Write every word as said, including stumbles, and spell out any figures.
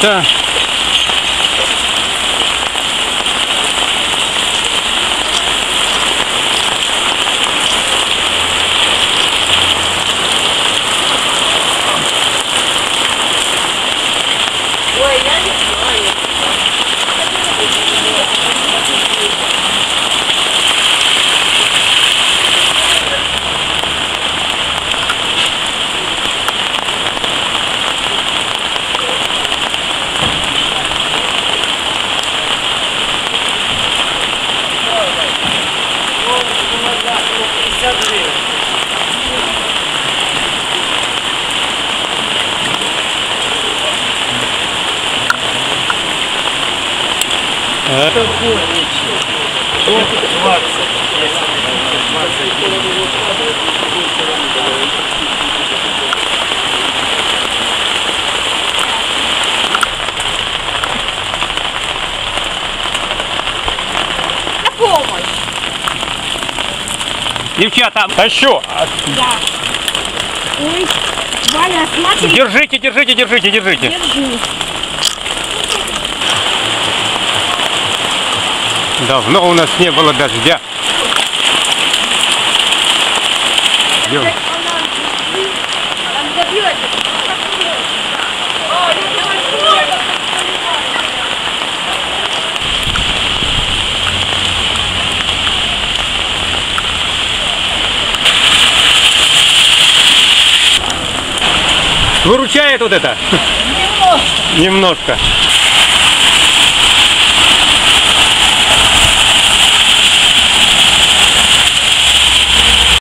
Да. Ой, я не знаю. Это Помощь. девчата, а что? Да. Ой, Валя, смотри. Держите, держите, держите, держите. Держи. Давно у нас не было дождя. Идем. Выручает вот это? Немножко. Немножко.